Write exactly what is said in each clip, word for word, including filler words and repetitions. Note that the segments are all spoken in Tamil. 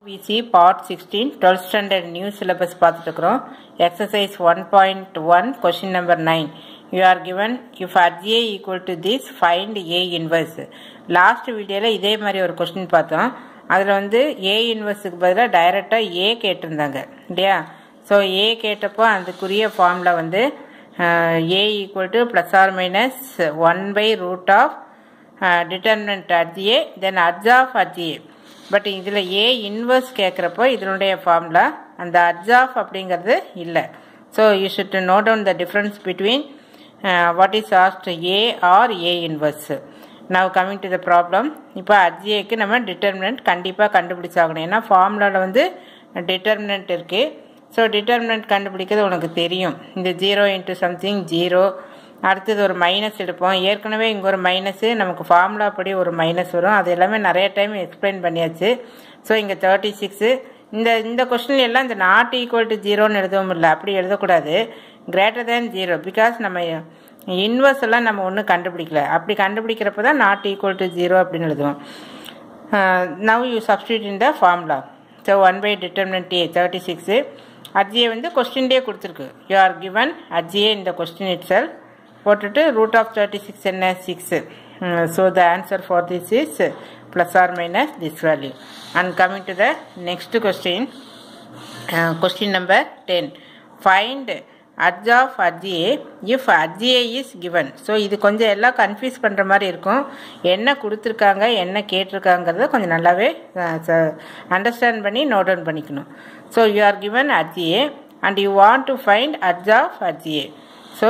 We see part sixteen, twelfth standard new syllabus பார்த்துட்டுக்கிறோம். Exercise one point one, question number nine. You are given, if R G A equal to this, find A inverse. Last videoல இதே மாதிரி ஒரு question பார்த்தோம். அதில் வந்து A inverseக்கு பதிலாக டைரெக்டாக A கேட்டிருந்தாங்க இல்லையா? ஸோ A கேட்டப்போ அதுக்குரிய ஃபார்மில் வந்து A equal to plus or minus one by root of uh, determinant R G A, then adj of R G A. But இதில் ஏ இன்வர்ஸ் கேட்குறப்போ இதனுடைய ஃபார்முலா அந்த அட்ஜ் ஆஃப் அப்படிங்கிறது இல்லை. So you should note down the difference between what is ஆஸ்ட் A or A inverse. Now coming to the problem. இப்போ அட்ஜிஏக்கு நம்ம டிட்டர்மினன்ட் கண்டிப்பாக கண்டுபிடிச்சாகணும். ஏன்னா ஃபார்முலாவில் வந்து டிட்டர்மினன்ட் இருக்குது. ஸோ டிட்டர்மினன்ட் கண்டுபிடிக்கிறது உனக்கு தெரியும். இந்த ஜீரோ இன்ட்டு சம்திங் ஜீரோ, அடுத்தது ஒரு மைனஸ் எடுப்போம். ஏற்கனவே இங்கே ஒரு மைனஸு நமக்கு ஃபார்முலா படி ஒரு மைனஸ் வரும். அது எல்லாமே நிறைய டைம் எக்ஸ்பிளைன் பண்ணியாச்சு. ஸோ இங்கே தேர்ட்டி சிக்ஸு இந்த இந்த கொஸ்டின் எல்லாம் இந்த நாட் ஈக்குவல் டு ஜீரோன்னு எழுதவும் இல்லை, அப்படி எழுதக்கூடாது. கிரேட்டர் தேன் ஜீரோ, பிகாஸ் நம்ம இன்வர்ஸ் எல்லாம் நம்ம ஒன்றும் கண்டுபிடிக்கல. அப்படி கண்டுபிடிக்கிறப்ப தான் நாட் ஈக்குவல் டு ஜீரோ அப்படின்னு எழுதுவோம். Now you substitute in the formula. So one by determinant A thirty six adj A வந்து கொஸ்டின்லேயே கொடுத்துருக்கு. யூ ஆர் கிவன் அட்ஜிஏ இந்த கொஸ்டின் இட் செல்ஃப். போட்டுட்டு ரூட் ஆஃப் தேர்ட்டி சிக்ஸ் என்ன six. So the answer for this is plus or minus this value. And coming to the next question, question number ten. Find adj of adj A if adj A is given. So இது கொஞ்சம் எல்லாம் கன்ஃபியூஸ் பண்ணுற மாதிரி இருக்கும். என்ன கொடுத்துருக்காங்க என்ன கேட்டிருக்காங்கிறத கொஞ்சம் நல்லாவே அண்டர்ஸ்டாண்ட் பண்ணி நோட் டவுன் பண்ணிக்கணும். So you are given adj A and you want to find adj of adj A. So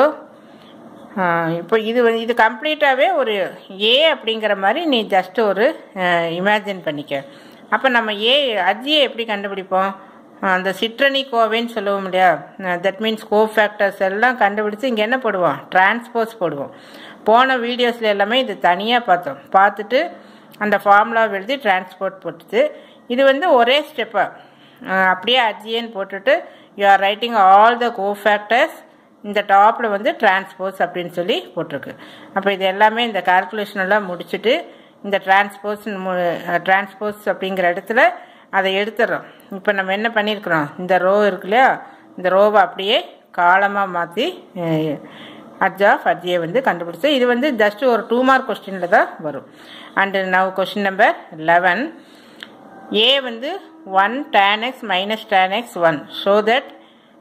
இப்போ இது வந்து இது கம்ப்ளீட்டாகவே ஒரு ஏ அப்படிங்கிற மாதிரி நீ ஜஸ்ட் ஒரு இமேஜின் பண்ணிக்க. அப்போ நம்ம ஏ அட்ஜிஏ எப்படி கண்டுபிடிப்போம்? அந்த சிற்றணி கோவைன்னு சொல்லுவோம் இல்லையா? தட் மீன்ஸ் கோ ஃபேக்டர்ஸ் எல்லாம் கண்டுபிடிச்சி இங்கே என்ன போடுவோம்? டிரான்ஸ்போஸ் போடுவோம். போன வீடியோஸில் எல்லாமே இது தனியாக பார்த்தோம். பார்த்துட்டு அந்த ஃபார்முலா எழுதி டிரான்ஸ்போர்ட் போட்டுச்சு. இது வந்து ஒரே ஸ்டெப்பாக அப்படியே அட்ஜிஏன்னு போட்டுட்டு you are writing all the cofactors. இந்த டாப்பில் வந்து டிரான்ஸ்போஸ் அப்படின்னு சொல்லி போட்டிருக்கு. அப்போ இது எல்லாமே இந்த கால்குலேஷன் எல்லாம் முடிச்சுட்டு இந்த டிரான்ஸ்போஸ் டிரான்ஸ்போஸ் அப்படிங்கிற இடத்துல அதை எடுத்துடுறோம். இப்போ நம்ம என்ன பண்ணியிருக்கிறோம்? இந்த ரோ இருக்கு இல்லையா, இந்த ரோவை அப்படியே காலமாக மாற்றி அட்ஜ் ஆஃப் அட்ஜிஏ வந்து கண்டுபிடிச்சோம். இது வந்து ஜஸ்ட் ஒரு டூ மார்க் கொஸ்டினில் தான் வரும். And now question number eleven. A வந்து one tan x minus tan x one. Show that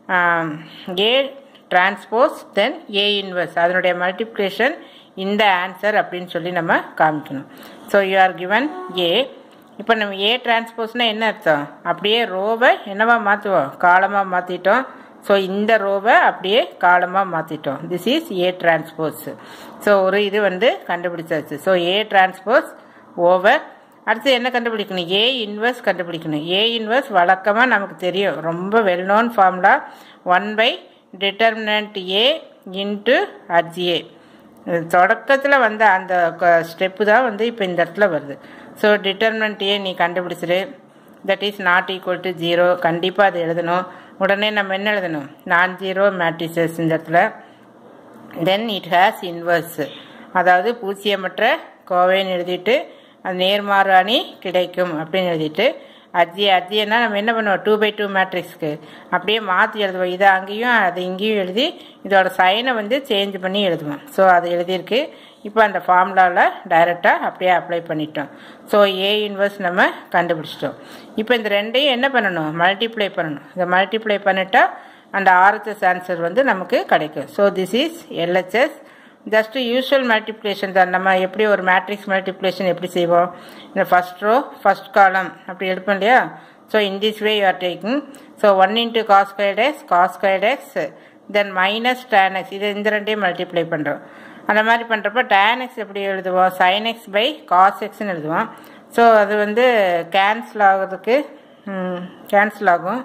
A transpose then A inverse, அதனுடைய மல்டிப்ளிகேஷன் இந்த ஆன்சர் அப்படின்னு சொல்லி நம்ம காமிக்கணும். So you are given A. இப்போ நம்ம ஏ டிரான்ஸ்போஸ்னால் என்ன அர்த்தம்? அப்படியே ரோவை என்னவா மாற்றுவோம்? காலமாக மாற்றிட்டோம். ஸோ இந்த ரோவை அப்படியே காலமாக மாற்றிட்டோம். This is A transpose. So ஒரு இது வந்து கண்டுபிடிச்சாச்சு. So A transpose over. அடுத்து என்ன கண்டுபிடிக்கணும்? ஏ இன்வர்ஸ் கண்டுபிடிக்கணும். ஏ இன்வர்ஸ் வழக்கமாக நமக்கு தெரியும், ரொம்ப well known formula. One by determinant A into adj A. தொடக்கத்தில் வந்த அந்த ஸ்டெப்பு தான் வந்து இப்போ இந்த இடத்துல வருது. ஸோ டிட்டர்மினன்ட் ஏ நீ கண்டுபிடிச்சிரு. That is not equal to zero. கண்டிப்பாக அது எழுதணும். உடனே நம்ம என்ன எழுதணும்? நான் ஜீரோ மேட்ரிசஸ் இந்த இடத்துல. தென் இட் ஹேஸ் இன்வர்ஸ், அதாவது பூஜ்ஜியமற்ற கோவைன்னு எழுதிட்டு அது நேர்மாறு அணி கிடைக்கும் அப்படின்னு எழுதிட்டு அஜ்ஜி அஜ்ஜின்னா நம்ம என்ன பண்ணுவோம்? டூ பை டூ மேட்ரிக்ஸ்க்கு அப்படியே மாற்றி எழுதுவோம். இதை அங்கேயும் அது இங்கேயும் எழுதி இதோட சைனை வந்து சேஞ்ச் பண்ணி எழுதுவோம். ஸோ அது எழுதியிருக்கு. இப்போ அந்த ஃபார்முலாவில் டைரெக்டாக அப்படியே அப்ளை பண்ணிட்டோம். ஸோ ஏ இன்வர்ஸ் நம்ம கண்டுபிடிச்சிட்டோம். இப்போ இந்த ரெண்டையும் என்ன பண்ணணும்? மல்டிப்ளை பண்ணணும். இதை மல்டிப்ளை பண்ணிட்டா அந்த ஆர்ஹெச்எஸ் ஆன்சர் வந்து நமக்கு கிடைக்கும். So this is LHS. Just usual multiplication தான். நம்ம எப்படி ஒரு மேட்ரிக்ஸ் மல்டிப்ளிகேஷன் எப்படி செய்வோம்? இந்த ஃபர்ஸ்ட் ரோ ஃபர்ஸ்ட் காலம் அப்படி எடுப்போம் இல்லையா? So in this way you are taking. So one into cos squared x cos squared x then minus tan x. இது இந்த ரெண்டையும் மல்டிப்ளை பண்ணுறோம். அந்த மாதிரி பண்ணுறப்ப டேன் எக்ஸ் எப்படி எழுதுவோம்? சைன் எக்ஸ் பை காஸ் எக்ஸ்ன்னு எழுதுவோம். ஸோ அது வந்து கேன்சல் ஆகிறதுக்கு கேன்சல் ஆகும்.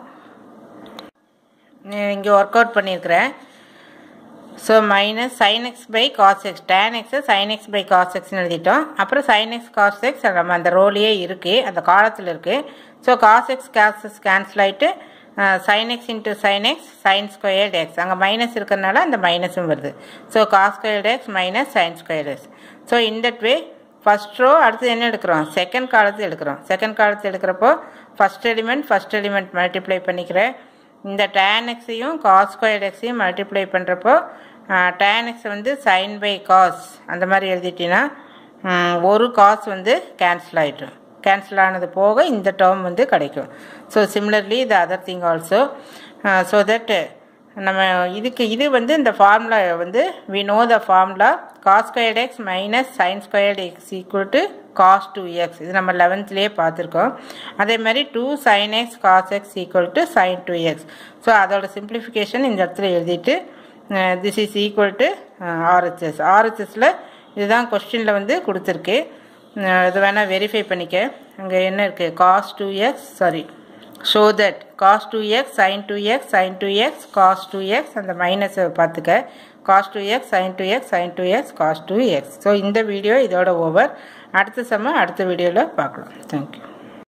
இங்கே ஒர்க் அவுட் பண்ணியிருக்கிறேன். So minus sine x by cos x, tan எக்ஸை சைன் எக்ஸ் பை காஸ் எக்ஸ்ன்னு எழுதிட்டோம். அப்புறம் சைன் எக்ஸ் காஸ் எக்ஸ் நம்ம அந்த ரோலையே இருக்குது, அந்த காலத்தில் இருக்குது. So cos x cos x cancel ஆகிட்டு sine x into sine x sine squared x, அங்கே மைனஸ் இருக்கிறதுனால அந்த மைனஸும் வருது. So cos squared x minus sine squared x. So in that way first row அடுத்து என்ன எடுக்கிறோம், செகண்ட் காலத்து எடுக்கிறோம். செகண்ட் காலத்து எடுக்கிறப்போ first element first element multiply பண்ணிக்கிறேன். இந்த tan எக்ஸையும் காஸ் ஸ்கொயர்ட் எக்ஸையும் மல்டிப்ளை பண்ணுறப்போ tan எக்ஸ் வந்து சைன் பை காஸ் அந்த மாதிரி எழுதிட்டிங்கன்னா ஒரு காஸ் வந்து கேன்சல் ஆகிடும். கேன்சல் ஆனது போக இந்த டேர்ம் வந்து கிடைக்கும். So similarly the other thing also. So that நம்ம இதுக்கு இது வந்து இந்த ஃபார்முலா வந்து we know the formula cos squared x minus sine squared x equal to cos two x. இது நம்ம லெவன்த்லேயே பார்த்துருக்கோம். அதே மாதிரி two sine x cos x equal to sine two x. So அதோட சிம்பிளிஃபிகேஷன் இந்த இடத்துல எழுதிட்டு this is equal to RHS. ஆர்ஹெச்எஸில் இதுதான் கொஸ்டினில் வந்து கொடுத்துருக்கு. இது வேணால் வெரிஃபை பண்ணிக்க. அங்கே என்ன இருக்குது, cos two x sorry show that cos two x sine two x sine two x cos two x அந்த மைனஸை பார்த்துக்க. Cos two x sine two x sine two x cos two x. So இந்த வீடியோ இதோட ஓவர். அடுத்த சம அடுத்த வீடியோவில் பார்க்கலாம். தேங்க்யூ.